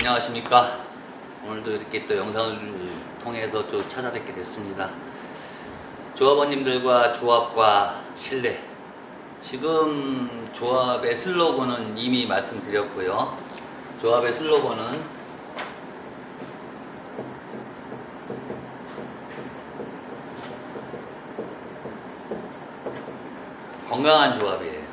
안녕하십니까. 오늘도 이렇게 또 영상을 통해서 또 찾아뵙게 됐습니다. 조합원님들과 조합과 신뢰. 지금 조합의 슬로건은 이미 말씀드렸고요. 조합의 슬로건은 건강한 조합이에요.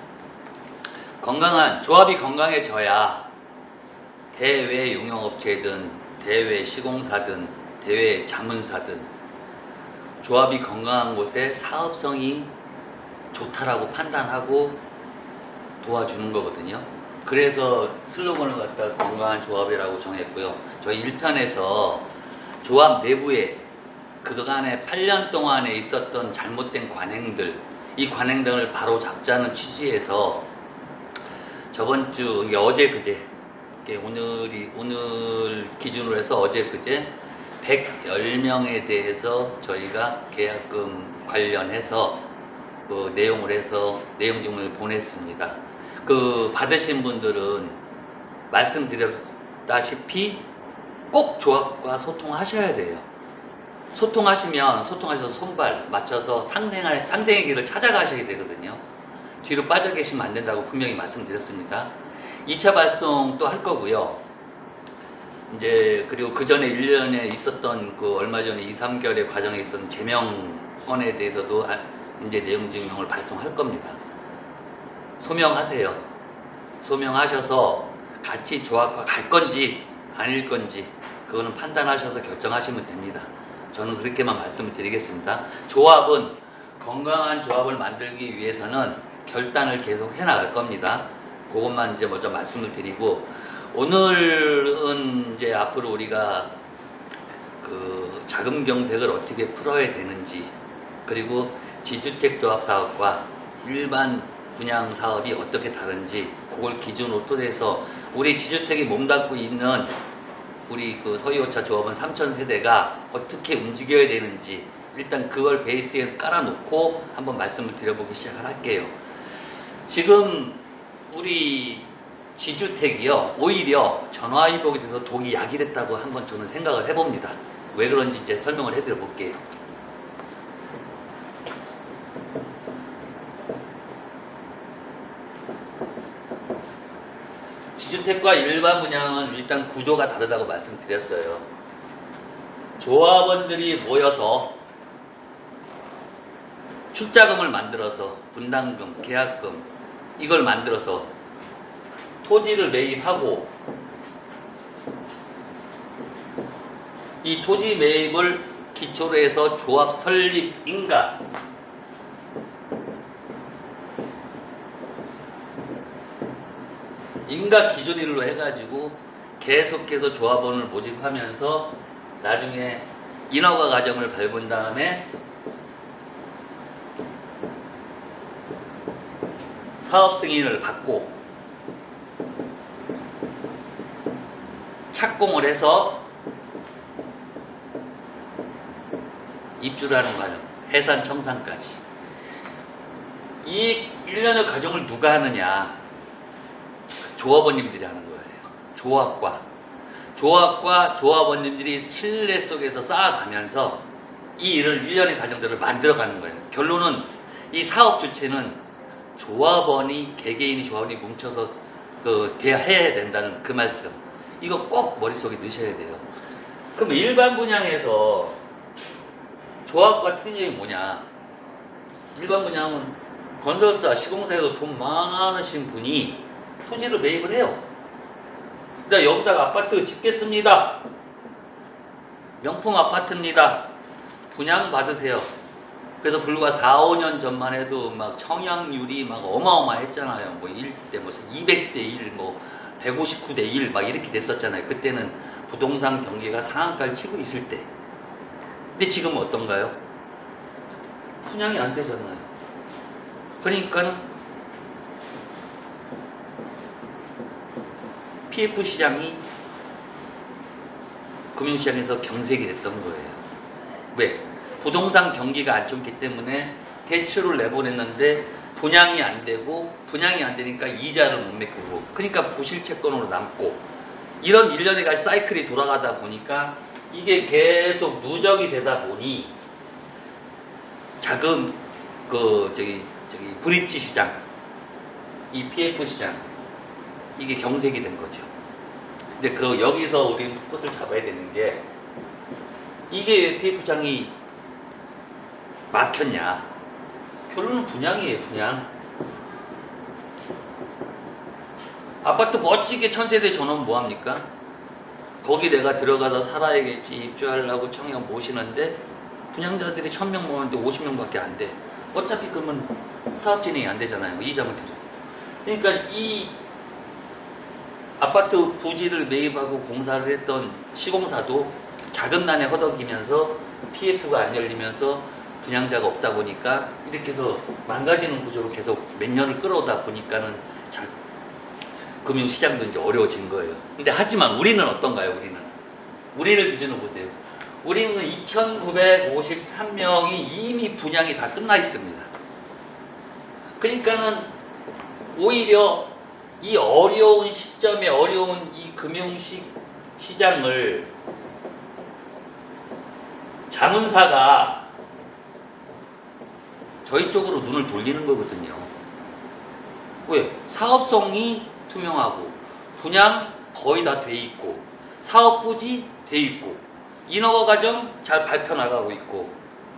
조합이 건강해져야 대외 용역업체든 대외 시공사든 대외 자문사든 조합이 건강한 곳에 사업성이 좋다라고 판단하고 도와주는 거거든요. 그래서 슬로건을 갖다 건강한 조합이라고 정했고요. 저희 1편에서 조합 내부에 그동안에 8년 동안에 있었던 잘못된 관행들, 이 관행들을 바로 잡자는 취지에서 저번 주, 어제 그제, 오늘 기준으로 해서 어제 그제 110명에 대해서 저희가 계약금 관련해서 그 내용을 해서 내용증을 보냈습니다. 그 받으신 분들은 말씀드렸다시피 꼭 조합과 소통하셔야 돼요. 소통하셔서 손발 맞춰서 상생의 길을 찾아가셔야 되거든요. 뒤로 빠져 계시면 안 된다고 분명히 말씀드렸습니다. 2차 발송 또 할 거고요. 이제 그리고 그 전에 1년에 있었던 그 얼마 전에 2, 3개월의 과정에 있었던 제명건에 대해서도 이제 내용 증명을 발송할 겁니다. 소명하세요. 소명하셔서 같이 조합과 갈 건지 아닐 건지 그거는 판단하셔서 결정하시면 됩니다. 저는 그렇게만 말씀을 드리겠습니다. 조합은 건강한 조합을 만들기 위해서는 결단을 계속 해나갈 겁니다. 그것만 이제 먼저 말씀을 드리고, 오늘은 이제 앞으로 우리가 그 자금 경색을 어떻게 풀어야 되는지, 그리고 지주택 조합 사업과 일반 분양 사업이 어떻게 다른지, 그걸 기준으로 또 해서 우리 지주택이 몸담고 있는 우리 그 서희오차 조합원 3,000세대가 어떻게 움직여야 되는지, 일단 그걸 베이스에 깔아놓고 한번 말씀을 드려보기 시작을 할게요. 지금 우리 지주택이요, 오히려 전화위복에 대해서 독이 약이 됐다고 한번 저는 생각을 해봅니다. 왜 그런지 이제 설명을 해드려 볼게요. 지주택과 일반 분양은 일단 구조가 다르다고 말씀드렸어요. 조합원들이 모여서 출자금을 만들어서 분담금, 계약금 이걸 만들어서 토지를 매입하고, 이 토지 매입을 기초로 해서 조합 설립 인가, 인가 기준일로 해가지고 계속해서 조합원을 모집하면서 나중에 인허가 과정을 밟은 다음에 사업 승인을 받고 착공을 해서 입주를 하는 과정, 해산 청산까지. 이 1년의 과정을 누가 하느냐? 조합원님들이 하는 거예요. 조합과 조합원님들이 신뢰 속에서 쌓아가면서 이 일을 1년의 과정들을 만들어가는 거예요. 결론은 이 사업 주체는 조합원이, 개개인이 조합원이 뭉쳐서 해야 된다는 그 말씀. 이거 꼭 머릿속에 넣으셔야 돼요. 그럼 일반 분양에서 조합과 특징이 뭐냐? 일반 분양은 건설사, 시공사에서 돈 많으신 분이 토지를 매입을 해요. 나 여기다가 아파트 짓겠습니다. 명품 아파트입니다. 분양 받으세요. 그래서 불과 4, 5년 전만 해도 막 청약률이 막 어마어마했잖아요. 뭐 1대, 뭐 200대 1, 뭐 159대 1 막 이렇게 됐었잖아요. 그때는 부동산 경기가 상한가를 치고 있을 때. 근데 지금은 어떤가요? 분양이 안 되잖아요. 그러니까는 PF 시장이 금융시장에서 경색이 됐던 거예요. 왜? 부동산 경기가 안 좋기 때문에 대출을 내보냈는데 분양이 안 되고, 분양이 안 되니까 이자를 못 메꾸고, 그러니까 부실채권으로 남고, 이런 일련의 가지 사이클이 돌아가다 보니까 이게 계속 누적이 되다 보니 작은 저기 브릿지 시장, 이 PF 시장, 이게 경색이 된 거죠. 근데 여기서 우리는 꽃을 잡아야 되는 게, 이게 왜 PF 시장이 막혔냐? 결론은 분양이에요, 분양. 아파트 멋지게 1000세대 전원 뭐합니까? 거기 내가 들어가서 살아야겠지, 입주하려고 청약 모시는데 분양자들이 1000명 모았는데 50명밖에 안 돼. 어차피 그러면 사업 진행이 안 되잖아요. 이자만 계속. 그러니까 이 아파트 부지를 매입하고 공사를 했던 시공사도 자금난에 허덕이면서 PF가 안 열리면서 분양자가 없다 보니까 이렇게 해서 망가지는 구조로 계속 몇 년을 끌어오다 보니까는 금융시장도 이제 어려워진 거예요. 근데 하지만 우리는 어떤가요? 우리를 기준으로 보세요. 우리는 2,953명이 이미 분양이 다 끝나 있습니다. 그러니까는 오히려 이 어려운 시점에 어려운 이 금융시장을 자문사가 저희 쪽으로 눈을 돌리는 거거든요. 왜? 사업성이 투명하고 분양 거의 다 돼 있고 사업 부지 돼 있고 인허가 과정 잘 발표 나가고 있고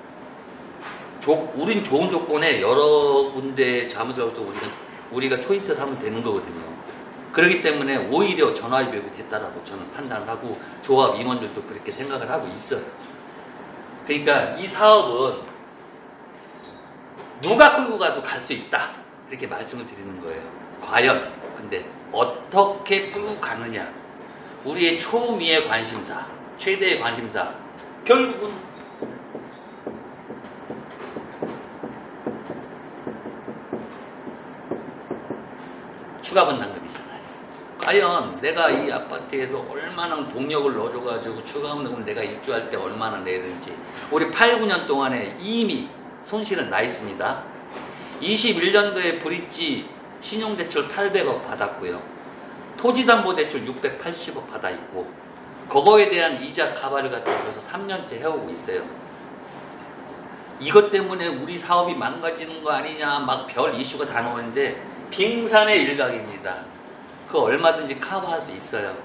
우린 좋은 조건에 여러 군데 자문사로서 우리가 초이스를 하면 되는 거거든요. 그렇기 때문에 오히려 전화위복이 됐다라고 저는 판단을 하고 조합 임원들도 그렇게 생각을 하고 있어요. 그러니까 이 사업은 누가 끌고 가도 갈 수 있다 이렇게 말씀을 드리는 거예요. 과연 근데 어떻게 끌고 가느냐, 우리의 초미의 관심사, 최대의 관심사, 결국은 추가 분담금이잖아요. 과연 내가 이 아파트에서 얼마나 동력을 넣어줘가지고 추가 분담금을 내가 입주할 때 얼마나 내야 되는지, 우리 8, 9년 동안에 이미 손실은 나 있습니다. 21년도에 브릿지 신용대출 800억 받았고요. 토지담보대출 680억 받아 있고, 그거에 대한 이자 카바를 갖다 벌써 3년째 해오고 있어요. 이것 때문에 우리 사업이 망가지는 거 아니냐 막 별 이슈가 다 나오는데 빙산의 일각입니다. 그거 얼마든지 커버할 수 있어요.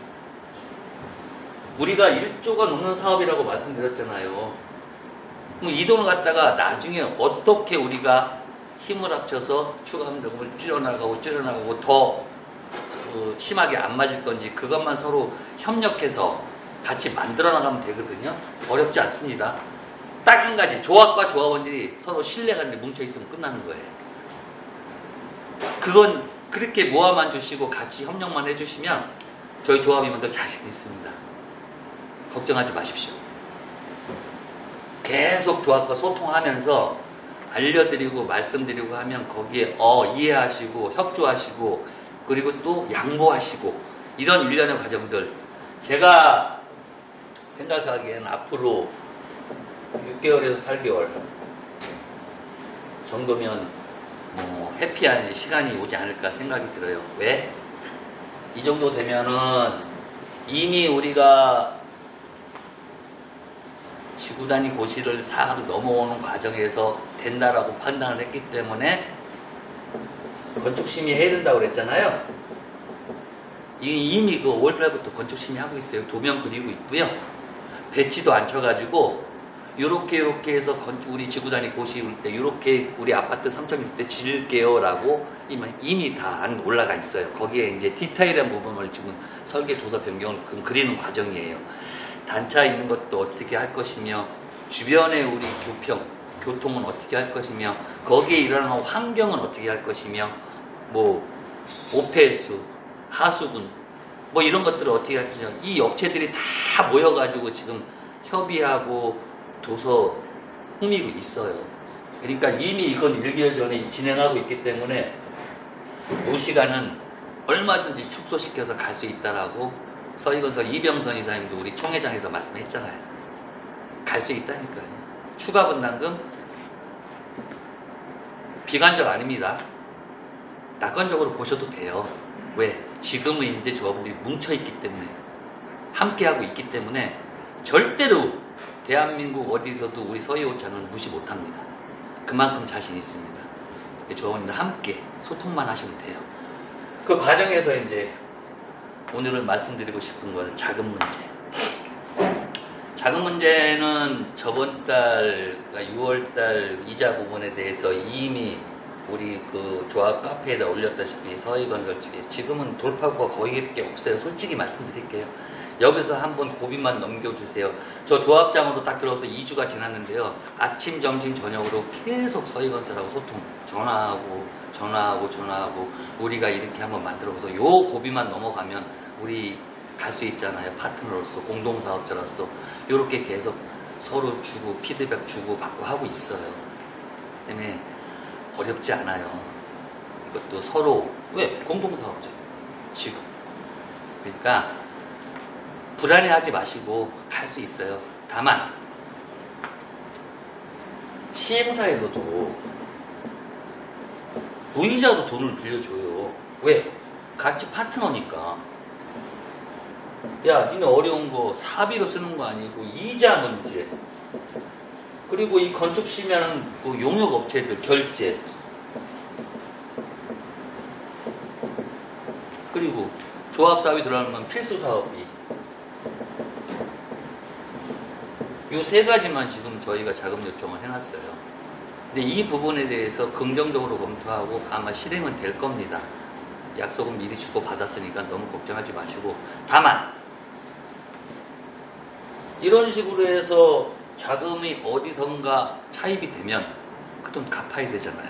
우리가 1조가 넘는 사업이라고 말씀드렸잖아요. 그럼 이 돈을 갖다가 나중에 어떻게 우리가 힘을 합쳐서 추가 감정을 줄여나가고 더 심하게 안 맞을 건지 그것만 서로 협력해서 같이 만들어 나가면 되거든요. 어렵지 않습니다. 딱 한 가지, 조합과 조합원들이 서로 신뢰가 뭉쳐있으면 끝나는 거예요. 그건 그렇게 모아만 주시고 같이 협력만 해주시면 저희 조합임원들 자신 있습니다. 걱정하지 마십시오. 계속 조합과 소통하면서 알려드리고 말씀드리고 하면 거기에 이해하시고 협조하시고 그리고 또 양보하시고 이런 일련의 과정들, 제가 생각하기에는 앞으로 6개월에서 8개월 정도면 해피한 시간이 오지 않을까 생각이 들어요. 왜? 이 정도 되면은 이미 우리가 지구 단위 고시를 싹 넘어오는 과정에서 된다라고 판단을 했기 때문에 건축심의 해야 된다고 그랬잖아요. 이미 그 5월달부터 건축심의 하고 있어요. 도면 그리고 있고요. 배치도 안 쳐가지고 요렇게 해서 우리 지구 단위 고시 올 때 요렇게 우리 아파트 3.6대 지을게요 라고 이미 다 안 올라가 있어요. 거기에 이제 디테일한 부분을 지금 설계 도서 변경을 그리는 과정이에요. 단차 있는 것도 어떻게 할 것이며 주변에 우리 교통은 어떻게 할 것이며 거기에 일어나는 환경은 어떻게 할 것이며 오폐수, 하수분 이런 것들을 어떻게 할 것이냐, 이 업체들이 다 모여가지고 지금 협의하고 도서 흥미고 있어요. 그러니까 이미 이건 1개월 전에 진행하고 있기 때문에 이 시간은 얼마든지 축소시켜서 갈 수 있다라고 서희건설 이병선 이사님도 우리 총회장에서 말씀했잖아요. 갈 수 있다니까요. 추가 분담금 비관적 아닙니다. 낙관적으로 보셔도 돼요. 왜? 지금은 이제 조합원들이 뭉쳐있기 때문에, 함께하고 있기 때문에 절대로 대한민국 어디서도 우리 서희호차는 무시 못합니다. 그만큼 자신 있습니다. 조합원님들 함께 소통만 하시면 돼요. 그 과정에서 이제 오늘은 말씀드리고 싶은 건 자금 문제. 자금 문제는 저번 달, 그러니까 6월달 이자 부분에 대해서 이미 우리 그 조합 카페에다 올렸다시피 서희건설 측에 지금은 돌파구가 거의 없어요. 솔직히 말씀드릴게요. 여기서 한번 고비만 넘겨주세요. 저 조합장으로 딱 들어서 2주가 지났는데요. 아침, 점심, 저녁으로 계속 서희건설하고 소통, 전화하고 우리가 이렇게 한번 만들어서 요 고비만 넘어가면 우리 갈 수 있잖아요. 파트너로서, 공동사업자로서 이렇게 계속 서로 주고 피드백 주고 받고 하고 있어요. 때문에 어렵지 않아요. 이것도 서로 왜? 공동사업자 지금. 그러니까 불안해하지 마시고 갈 수 있어요. 다만 시행사에서도 무이자로 돈을 빌려줘요. 왜? 같이 파트너니까. 야, 니네 어려운 거 사비로 쓰는 거 아니고 이자 문제. 그리고 이 건축 심의하는 그 용역업체들 결제. 그리고 조합사업이 들어가면 필수 사업비. 이 세 가지만 지금 저희가 자금 요청을 해놨어요. 근데 이 부분에 대해서 긍정적으로 검토하고 아마 실행은 될 겁니다. 약속은 미리 주고 받았으니까 너무 걱정하지 마시고. 다만 이런 식으로 해서 자금이 어디선가 차입이 되면 그 돈 갚아야 되잖아요.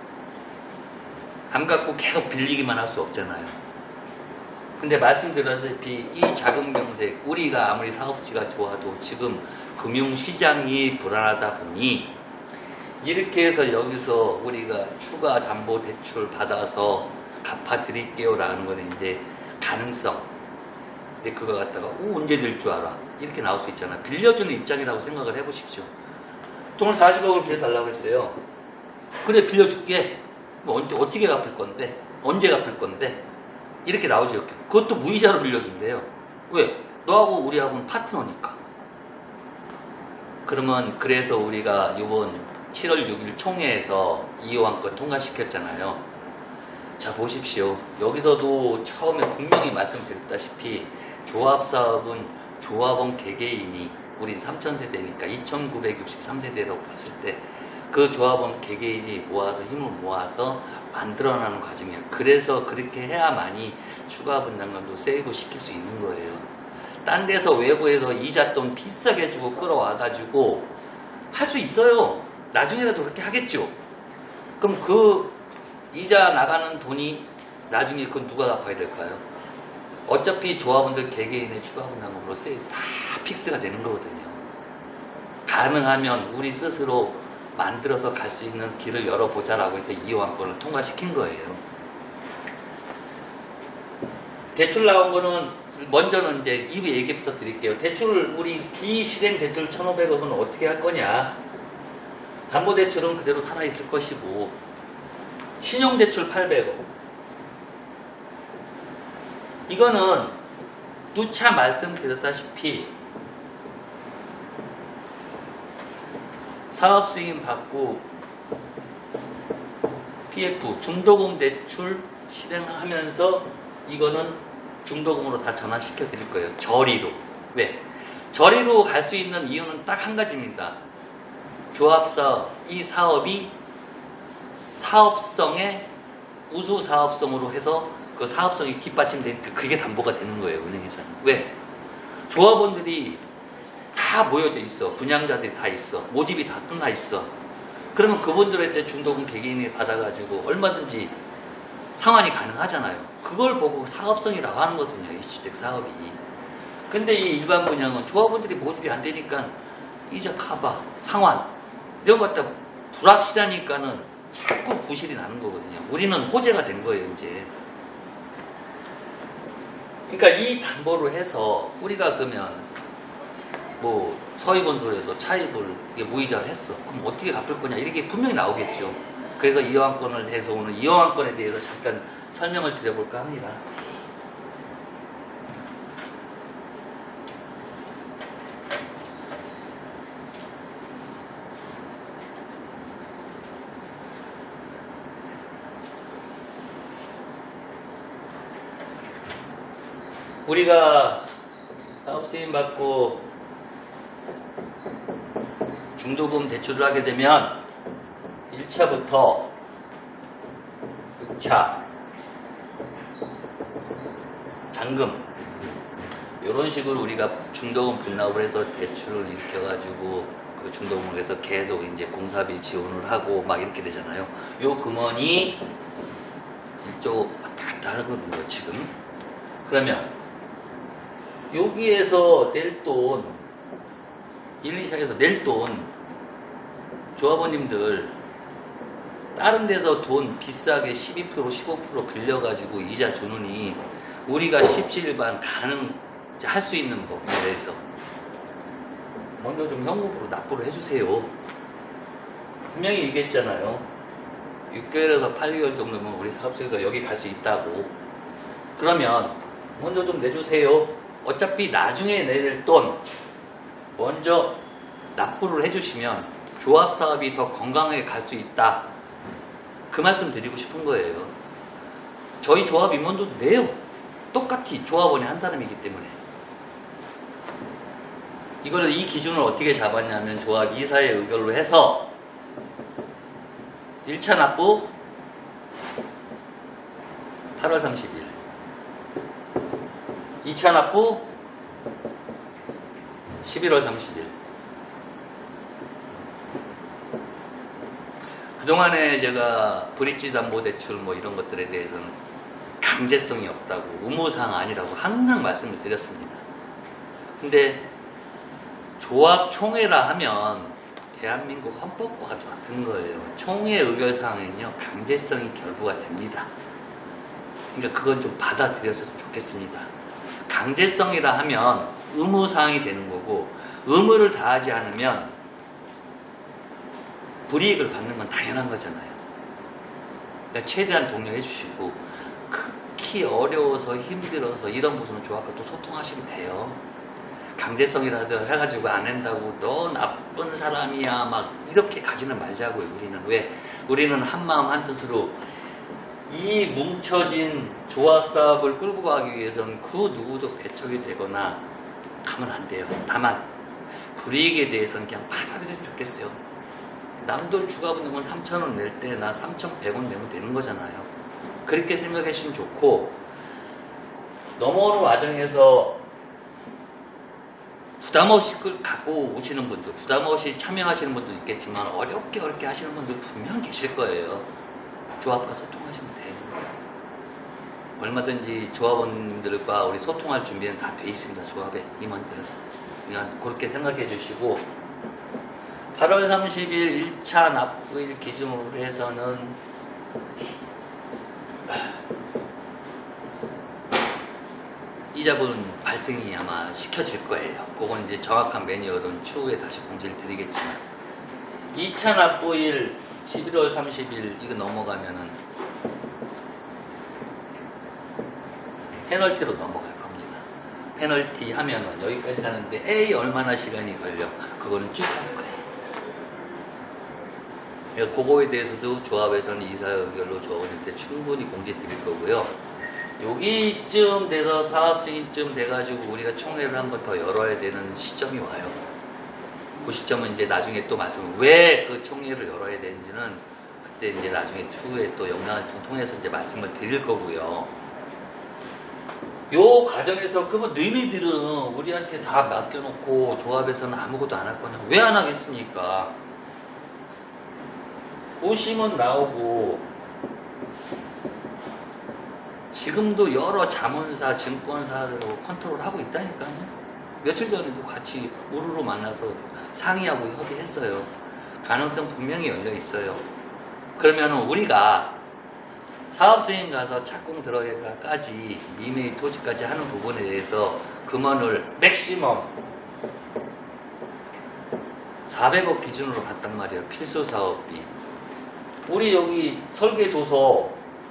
안 갚고 계속 빌리기만 할 수 없잖아요. 근데 말씀드렸다시피 이 자금 경색, 우리가 아무리 사업지가 좋아도 지금 금융시장이 불안하다 보니 이렇게 해서 여기서 우리가 추가 담보 대출 받아서 갚아드릴게요 라는 거는 이제 가능성. 근데 그거 갖다가 언제 될 줄 알아 이렇게 나올 수 있잖아. 빌려주는 입장이라고 생각을 해보십시오. 돈을 40억을 빌려달라고 했어요. 그래 빌려줄게. 뭐 어떻게 갚을 건데, 언제 갚을 건데, 이렇게 나오죠. 그것도 무이자로 빌려준대요. 왜? 너하고 우리하고는 파트너니까. 그러면 그래서 우리가 이번 7월 6일 총회에서 2호안건 통과시켰잖아요. 자 보십시오. 여기서도 처음에 분명히 말씀드렸다시피 조합사업은 조합원 개개인이 우리 3000세대니까 2963세대라고 봤을 때 그 조합원 개개인이 모아서 힘을 모아서 만들어나는 과정이에요. 그래서 그렇게 해야만이 추가 분담금도 세이브 시킬 수 있는 거예요. 딴 데서 외부에서 이자돈 비싸게 주고 끌어와가지고 할 수 있어요. 나중에라도 그렇게 하겠죠. 그럼 그 이자 나가는 돈이 나중에 그건 누가 갚아야 될까요? 어차피 조합원들 개개인의 추가 분담금으로 다 픽스가 되는 거거든요. 가능하면 우리 스스로 만들어서 갈 수 있는 길을 열어보자라고 해서 2호안건을 통과시킨 거예요. 대출 나온 거는 먼저는 이제 이 얘기부터 드릴게요. 대출 우리 비실행 대출 1,500억은 어떻게 할 거냐? 담보대출은 그대로 살아있을 것이고 신용대출 800억. 이거는 누차 말씀드렸다시피 사업승인 받고 PF 중도금 대출 실행하면서 이거는 중도금으로 다 전환시켜 드릴 거예요. 저리로. 왜? 저리로 갈 수 있는 이유는 딱 한 가지입니다. 조합사업, 이 사업이 사업성의 우수 사업성으로 해서 그 사업성이 뒷받침되니까 그게 담보가 되는 거예요. 은행에서는. 왜? 조합원들이 다 모여져 있어. 분양자들이 다 있어. 모집이 다 끝나 있어. 그러면 그분들한테 중도금 개개인이 받아가지고 얼마든지 상환이 가능하잖아요. 그걸 보고 사업성이라고 하는 거거든요. 이 주택 사업이. 근데 이 일반 분양은 조합원들이 모집이 안 되니까 이자 카바, 상환 이런 것 갖다 불확실하니까는 자꾸 부실이 나는 거거든요. 우리는 호재가 된 거예요, 이제. 그러니까 이 담보로 해서 우리가 그러면 뭐 서희건설에서 차입을 무이자를 했어. 그럼 어떻게 갚을 거냐 이렇게 분명히 나오겠죠. 그래서 이용안건을 해서 오늘 이용안건에 대해서 잠깐 설명을 드려볼까 합니다. 우리가 사업수임 받고 중도금 대출을 하게 되면 1차부터 6차 잔금 이런 식으로 우리가 중도금 분납을 해서 대출을 일으켜가지고 그 중도금을 해서 계속 이제 공사비 지원을 하고 막 이렇게 되잖아요. 요 금원이 이쪽 왔다 갔다 하거든요, 지금. 그러면 여기에서 낼 돈, 1, 2차에서 낼 돈, 조합원님들 다른 데서 돈 비싸게 12%, 15% 빌려가지고 이자 주느니 우리가 17일반 할 수 있는 법에 대해서 먼저 좀 현금으로 납부를 해주세요. 분명히 얘기했잖아요. 6개월에서 8개월 정도면 우리 사업소에서 여기 갈 수 있다고. 그러면 먼저 좀 내주세요. 어차피 나중에 낼 돈 먼저 납부를 해주시면 조합사업이 더 건강하게 갈 수 있다. 그 말씀 드리고 싶은 거예요. 저희 조합 임원도 내요. 똑같이 조합원이 한 사람이기 때문에. 이 기준을 어떻게 잡았냐면 조합 이사의 의결로 해서 1차 납부 8월 30일, 2차 납부 11월 30일. 그동안에 제가 브릿지 담보대출 뭐 이런 것들에 대해서는 강제성이 없다고, 의무사항 아니라고 항상 말씀을 드렸습니다. 근데 조합 총회라 하면 대한민국 헌법과 같은 거예요. 총회 의결사항은요, 강제성이 결부가 됩니다. 그러니까 그건 좀 받아들였으면 좋겠습니다. 강제성이라 하면 의무사항이 되는 거고, 의무를 다하지 않으면 불이익을 받는 건 당연한 거잖아요. 그러니까 최대한 독려해 주시고, 극히 어려워서 힘들어서 이런 부분은 조합과 또 소통하시면 돼요. 강제성이라도 해가지고 안 한다고 너 나쁜 사람이야 막 이렇게 가지는 말자고요. 우리는 한마음 한뜻으로 이 뭉쳐진 조합사업을 끌고 가기 위해서는 그 누구도 배척이 되거나 가면 안 돼요. 다만 불이익에 대해서는 그냥 받아들여도 좋겠어요. 남들 추가분담금 3,000원 낼 때 나 3,100원 내면 되는 거잖아요. 그렇게 생각해 주시면 좋고, 넘어오는 과정에서 부담없이 갖고 오시는 분들, 부담없이 참여하시는 분도 있겠지만 어렵게 하시는 분들 분명 계실 거예요. 조합과 소통하시면 돼요. 얼마든지 조합원님들과 우리 소통할 준비는 다 돼 있습니다. 조합의 임원들은. 그냥 그렇게 생각해 주시고, 8월 30일 1차 납부일 기준으로 해서는 이자분 발생이 아마 시켜질 거예요. 그건 이제 정확한 매뉴얼은 추후에 다시 공지를 드리겠지만, 2차 납부일 11월 30일 이거 넘어가면은 페널티로 넘어갈 겁니다. 페널티 하면은 여기까지 가는데 에이 얼마나 시간이 걸려. 그거는 쭉 갈 거예요. 그러니까 그거에 대해서도 조합에서는 이사의결로 조합원한테 충분히 공지 드릴 거고요. 여기쯤 돼서 사업 승인쯤 돼가지고 우리가 총회를 한 번 더 열어야 되는 시점이 와요. 그 시점은 이제 나중에 또 왜 그 총회를 열어야 되는지는 그때 이제 나중에 추후에 또 영상을 통해서 이제 말씀을 드릴 거고요. 요 과정에서 그러면 너희들은 우리한테 다 맡겨놓고 조합에서는 아무것도 안 할 거냐? 왜 안 하겠습니까? 보시면 나오고, 지금도 여러 자문사, 증권사로 컨트롤하고 있다니까요. 며칠 전에도 같이 우르르 만나서 상의하고 협의했어요. 가능성 분명히 열려 있어요. 그러면 우리가 사업수행 가서 착공 들어가기까지 미매입 토지까지 하는 부분에 대해서 금원을 맥시멈 400억 기준으로 갔단 말이에요. 필수 사업비. 우리 여기 설계도서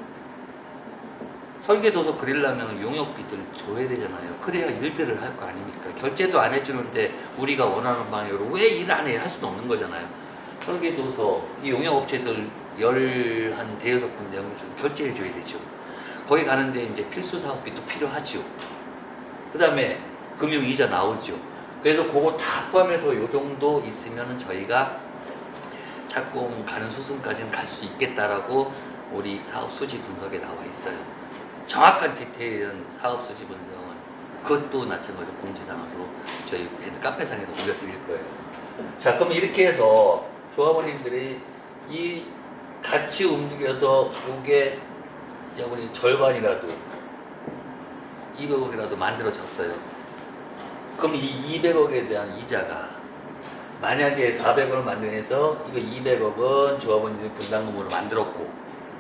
그리려면 용역비들 줘야 되잖아요. 그래야 일들을 할 거 아닙니까? 결제도 안 해주는데 우리가 원하는 방향으로 왜 일 안 해? 할 수도 없는 거잖아요. 설계도서, 이 용역업체들 한 대여섯 군데 결제해 줘야 되죠. 거기 가는데 이제 필수 사업비도 필요하죠. 그 다음에 금융이자 나오죠. 그래서 그거 다 포함해서 요 정도 있으면 저희가 착공 가는 수순까지는 갈 수 있겠다라고 우리 사업 수지 분석에 나와 있어요. 정확한 디테일은 사업 수지 분석은 그것도 마찬가지로 공지사항으로 저희 카페상에도 올려드릴 거예요. 자, 그럼 이렇게 해서 조합원님들이 이 같이 움직여서 이게 이제 우리 절반이라도 200억이라도 만들어졌어요. 그럼 이 200억에 대한 이자가 만약에 400억을 만들어서 이거 200억은 조합원들이 분담금으로 만들었고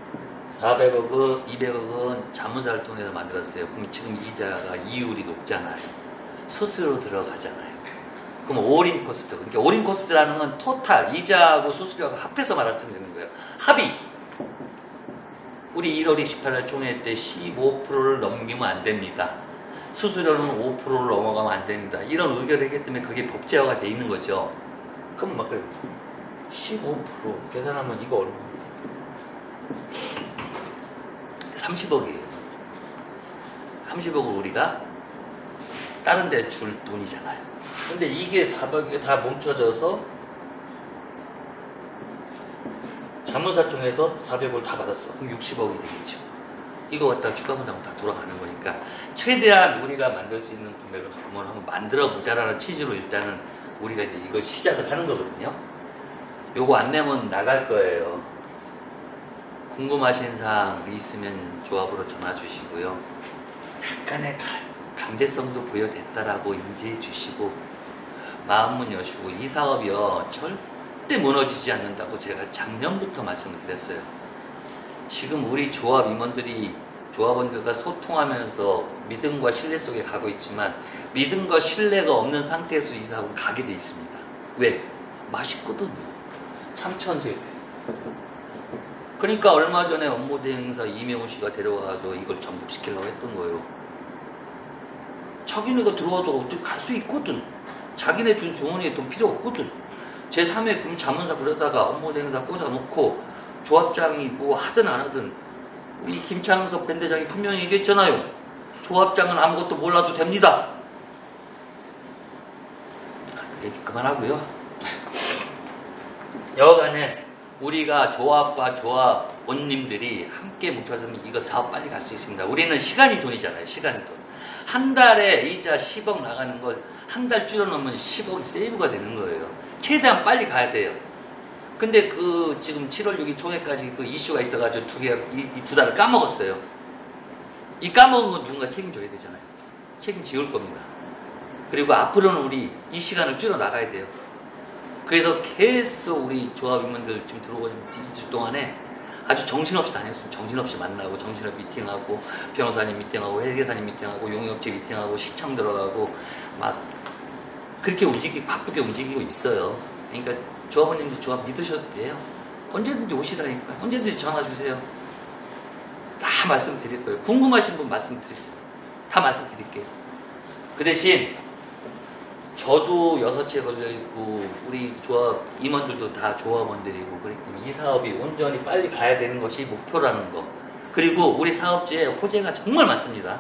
200억은 자문사를 통해서 만들었어요. 그럼 지금 이자가 이율이 높잖아요. 수수료 들어가잖아요. 그럼 올인 코스트. 그러니까 올인 코스트라는 건 토탈, 이자하고 수수료하고 합해서 말씀드리는 거예요. 합의. 우리 1월 28일 총회 때 15%를 넘기면 안 됩니다. 수수료는 5%를 넘어가면 안 됩니다. 이런 의결을 했기 때문에 그게 법제화가 돼 있는 거죠. 그럼 막 15% 계산하면 이거 얼마? 30억이에요. 30억을 우리가 다른 데 줄 돈이잖아요. 근데 이게 400이 다 뭉쳐져서 자문사 통해서 400억을 다 받았어. 그럼 60억이 되겠죠. 이거 갖다가 추가 분담은 다 돌아가는 거니까 최대한 우리가 만들 수 있는 금액을 한번 만들어 보자라는 취지로 일단은 우리가 이제 이걸 시작을 하는 거거든요. 요거 안 내면 나갈 거예요. 궁금하신 사항 있으면 조합으로 전화 주시고요. 약간의 강제성도 부여됐다라고 인지해 주시고 마음문 여시고 이 사업이요 절대 무너지지 않는다고 제가 작년부터 말씀을 드렸어요. 지금 우리 조합 임원들이 조합원들과 소통하면서 믿음과 신뢰 속에 가고 있지만 믿음과 신뢰가 없는 상태에서 이 사업은 가게 돼 있습니다. 왜? 맛있거든요. 3,000세대. 그러니까 얼마 전에 업무대행사 이명호 씨가 데려와서 이걸 전복시키려고 했던 거예요. 자기네가 들어와도 어떻게 갈 수 있거든. 자기네 준 조언에 돈 필요 없거든. 제3회 그럼 자문사 그러다가 업무대행사 꽂아놓고 조합장이 뭐 하든 안 하든 우리 김창석 밴대장이 분명히 얘기했잖아요. 조합장은 아무것도 몰라도 됩니다. 그 얘기 그만하고요. 여간에 우리가 조합과 조합원님들이 함께 뭉쳐서면 이거 사업 빨리 갈 수 있습니다. 우리는 시간이 돈이잖아요. 시간이 돈. 한 달에 이자 10억 나가는 거 한 달 줄여놓으면 10억이 세이브가 되는 거예요. 최대한 빨리 가야 돼요. 근데 그 지금 7월 6일 총회까지 그 이슈가 있어가지고 이 두 달을 까먹었어요. 이 까먹은 건 누군가 책임져야 되잖아요. 책임지을 겁니다. 그리고 앞으로는 우리 이 시간을 줄여 나가야 돼요. 그래서 계속 우리 조합 임원들 지금 들어오는 2주 동안에 아주 정신없이 다녔어요. 정신없이 만나고 정신없이 미팅하고 변호사님 미팅하고 회계사님 미팅하고 용역체 미팅하고 시청 들어가고 막 그렇게 바쁘게 움직이고 있어요. 그러니까 조합원님들 조합 믿으셔도 돼요. 언제든지 오시라니까. 언제든지 전화 주세요. 다 말씀드릴 거예요. 궁금하신 분 말씀드리세요. 다 말씀드릴게요. 그 대신 저도 6채 걸려있고 우리 조합 임원들도 다 조합원들이고 그렇기 때문에 이 사업이 온전히 빨리 가야 되는 것이 목표라는 거. 그리고 우리 사업주에 호재가 정말 많습니다.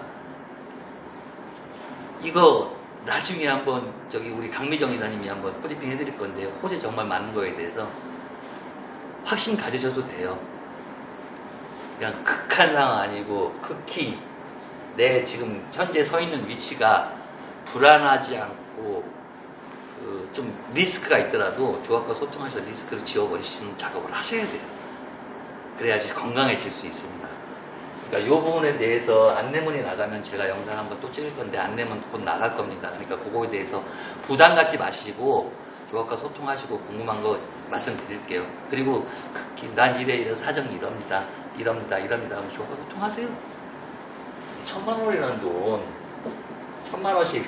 이거 나중에 한번 우리 강미정 이사님이 한번 브리핑 해드릴 건데 호재 정말 많은 거에 대해서 확신 가지셔도 돼요. 그냥 극한 상황 아니고 극히 내 지금 현재 서 있는 위치가 불안하지 않고 좀 리스크가 있더라도 조합과 소통하셔서 리스크를 지워버리시는 작업을 하셔야 돼요. 그래야지 건강해질 수 있습니다. 그러니까 이 부분에 대해서 안내문이 나가면 제가 영상 한번 또 찍을 건데 안내문 곧 나갈 겁니다. 그러니까 그거에 대해서 부담 갖지 마시고 조합과 소통하시고 궁금한 거 말씀드릴게요. 그리고 난 이래 사정이 이럽니다. 하면 조합과 소통하세요. 1,000만 원이라는 돈 1,000만 원씩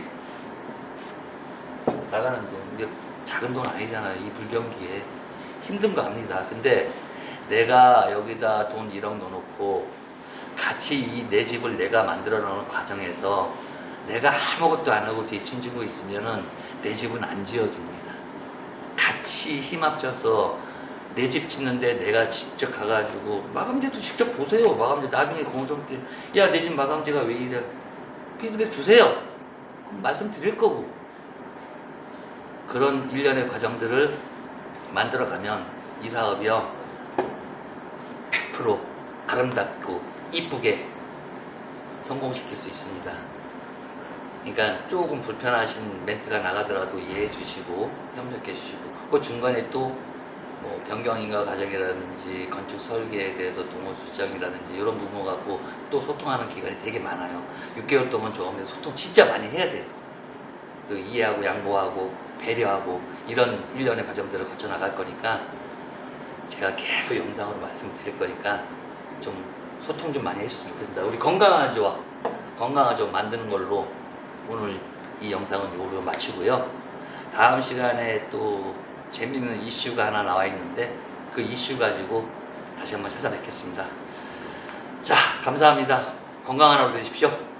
나가는 돈 이게 작은 돈 아니잖아요. 이 불경기에 힘든 거 압니다. 근데 내가 여기다 돈 1억 넣어놓고 같이 이 내 집을 내가 만들어 놓은 과정에서 내가 아무것도 안 하고 뒷짐지고 있으면은 내 집은 안 지어집니다. 같이 힘 합쳐서 내 집 짓는데 내가 직접 가가지고 마감재도 직접 보세요. 마감재 나중에 공성 때 야, 내 집 마감재가 왜 이래? 피드백 주세요. 말씀드릴 거고. 그런 일련의 과정들을 만들어가면 이 사업이요 100% 아름답고 이쁘게 성공시킬 수 있습니다. 그러니까 조금 불편하신 멘트가 나가더라도 이해해 주시고 협력해 주시고 그 중간에 또 뭐 변경인가 과정이라든지 건축 설계에 대해서 동호 수정이라든지 이런 부분 갖고 또 소통하는 기간이 되게 많아요. 6개월 동안 조합원들 소통 진짜 많이 해야 돼요. 그리고 이해하고 양보하고 배려하고 이런 일련의 과정들을 거쳐 나갈 거니까 제가 계속 영상으로 말씀을 드릴 거니까 좀 소통 좀 많이 해주셨으면 좋겠습니다. 우리 건강한 조합 만드는 걸로 오늘 이 영상은 요로 마치고요. 다음 시간에 또 재밌는 이슈가 하나 나와 있는데 그 이슈 가지고 다시 한번 찾아뵙겠습니다. 자, 감사합니다. 건강한 하루 되십시오.